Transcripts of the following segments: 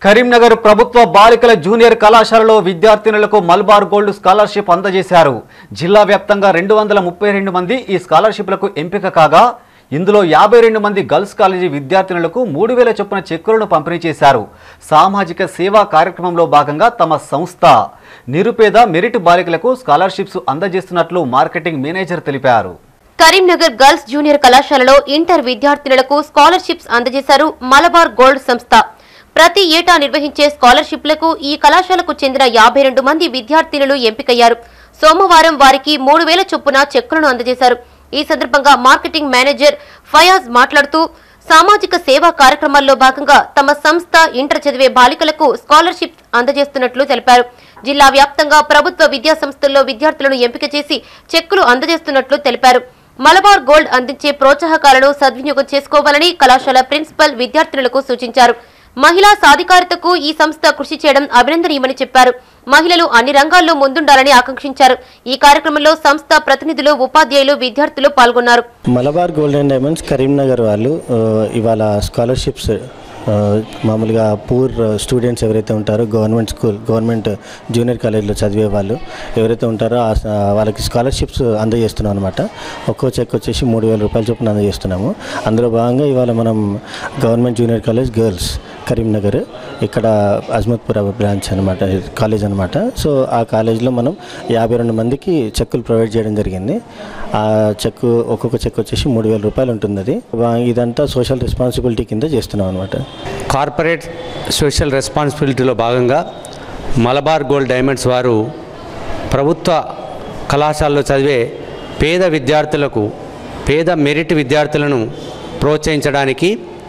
కరీంనగర్ ప్రభుత్వ బాలికల జూనియర్ కళాశాలలో విద్యార్థినులకు మల్బార్ గోల్డ్ స్కాలర్షిప్ అందజేశారు. జిల్లా వ్యాప్తంగా 232 మంది ఈ స్కాలర్షిప్లకు ఎంపిక కాగా ఇందులో 52 మంది గర్ల్స్ కాలేజీ విద్యార్థినులకు 3000 చొప్పున చెక్కులను పంపిణీ చేశారు. సామాజిక సేవా కార్యక్రమంలో భాగంగా తమ సంస్థ నిరుపేద మెరిట్ బాలికలకు స్కాలర్షిప్స్ అందజేస్తున్నట్లు మార్కెటింగ్ మేనేజర్ తెలిపారు. కరీంనగర్ గర్ల్స్ జూనియర్ కళాశాలలో ఇంటర్ విద్యార్థినులకు స్కాలర్షిప్స్ అందజేశారు మలబార్ గోల్డ్ సంస్థ. ప్రతి ఏటా నిర్వహించే స్కాలర్షిప్లకు ఈ కళాశాలకు చెందిన 52 మంది విద్యార్థినులు ఎంపికయ్యారు. సోమవారం వారికి 3000 చొప్పున చెక్కులను అందజేశారు. ఈ సందర్భంగా మార్కెటింగ్ మేనేజర్ ఫయాజ్ మాట్లాడుతూ సామాజిక సేవా కార్యక్రమాల్లో భాగంగా తమ సంస్థ ఇంటర్ చదివే బాలికలకు స్కాలర్షిప్ అందజేస్తున్నట్లు తెలిపారు. జిల్లా వ్యాప్తంగా ప్రభుత్వ విద్యా సంస్థల్లో విద్యార్థులను ఎంపిక చేసి చెక్కులు అందజేస్తున్నట్లు తెలిపారు. మలబార్ గోల్డ్ అందించే ప్రోత్సాహకాలను సద్వినియోగం చేసుకోవాలని కళాశాల ప్రిన్సిపల్ విద్యార్థినులకు సూచించారు. మహిళా సాధికారతకు ఈ సంస్థ కృషి చేయడం అభినందనీయమని చెప్పారు. మహిళలు అన్ని రంగాల్లో ముందుండాలని ఆకాంక్షించారు. ఈ కార్యక్రమంలో సంస్థ ప్రతినిధులు, ఉపాధ్యాయులు, విద్యార్థులు పాల్గొన్నారు. Malabar gold and diamonds Karimnagar వాళ్ళు ఇవాళ స్కాలర్షిప్స్ మామూలుగా పూర్ స్టూడెంట్స్ ఎవరైతే ఉంటారో గవర్నమెంట్ జూనియర్ కాలేజ్లో చదివే వాళ్ళు ఎవరైతే ఉంటారో వాళ్ళకి స్కాలర్షిప్స్ అందజేస్తున్నాం అనమాట. ఒక్కో చెక్ వచ్చేసి 3000 రూపాయల చొప్పున అందజేస్తున్నాము. అందులో భాగంగా ఇవాళ మనం government junior college girls Karimnagar ఇక్కడ అజ్మత్పుర బ్రాంచ్ అనమాట, కాలేజ్ అనమాట. సో ఆ కాలేజ్లో మనం 52 మందికి చెక్కులు ప్రొవైడ్ చేయడం జరిగింది. ఆ చెక్కు ఒక్కొక్క చెక్ వచ్చేసి 3000 రూపాయలు ఉంటుంది. అది ఇదంతా సోషల్ రెస్పాన్సిబిలిటీ కింద చేస్తున్నాం అనమాట. కార్పొరేట్ సోషల్ రెస్పాన్సిబిలిటీలో భాగంగా మలబార్ గోల్డ్ డైమండ్స్ వారు ప్రభుత్వ కళాశాలలో చదివే పేద విద్యార్థులకు, పేద మెరిట్ విద్యార్థులను ప్రోత్సహించడానికి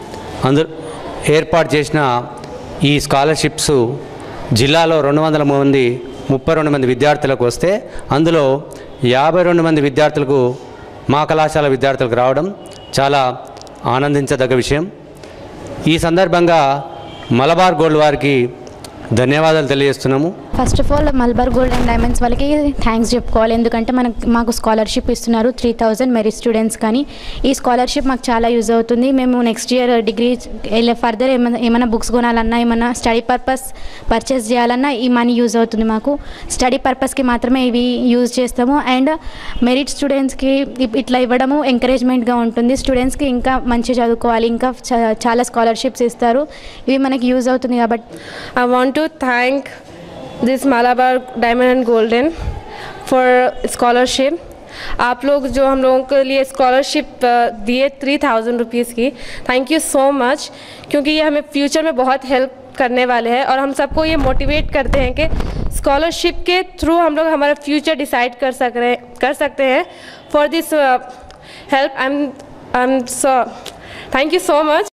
ఏర్పాటు చేసిన ఈ స్కాలర్షిప్స్ జిల్లాలో 32 మంది విద్యార్థులకు వస్తే అందులో 52 మంది విద్యార్థులకు మా కళాశాల విద్యార్థులకు రావడం చాలా ఆనందించదగ్గ విషయం. ఈ సందర్భంగా మలబార్ గోల్డ్ వారికి ధన్యవాదాలు తెలియజేస్తున్నాము. First of all Malabar gold and diamonds వాళ్ళకి థ్యాంక్స్ చెప్పుకోవాలి. ఎందుకంటే మాకు స్కాలర్షిప్ ఇస్తున్నారు 3000 మెరిట్ స్టూడెంట్స్. కానీ ఈ స్కాలర్షిప్ మాకు చాలా యూజ్ అవుతుంది. మేము నెక్స్ట్ ఇయర్ డిగ్రీ ఫర్దర్ ఏమైనా బుక్స్ కొనాలన్నా, ఏమైనా స్టడీ పర్పస్ పర్చేస్ చేయాలన్నా ఈ మనీ యూజ్ అవుతుంది. మాకు స్టడీ పర్పస్కి మాత్రమే ఇవి యూజ్ చేస్తాము. అండ్ మెరిట్ స్టూడెంట్స్కి ఇట్లా ఇవ్వడము ఎంకరేజ్మెంట్గా ఉంటుంది. స్టూడెంట్స్కి ఇంకా మంచిగా చదువుకోవాలి, ఇంకా చాలా స్కాలర్షిప్స్ ఇస్తారు. ఇవి మనకి యూజ్ అవుతుంది కాబట్టి I want to thank this Malabar Diamond and Golden for scholarship. आप लोग जो हम लोगों के लिए स्कॉलरशिप दिए 3000 रुपीज़ की, थैंक यू सो मच, क्योंकि ये हमें फ्यूचर में बहुत हेल्प करने वाले हैं और हम सबको ये मोटिवेट करते हैं कि स्कॉलरशिप के थ्रू हम लोग हमारा फ्यूचर डिसाइड कर सकते हैं. For this help I am so thank you so much.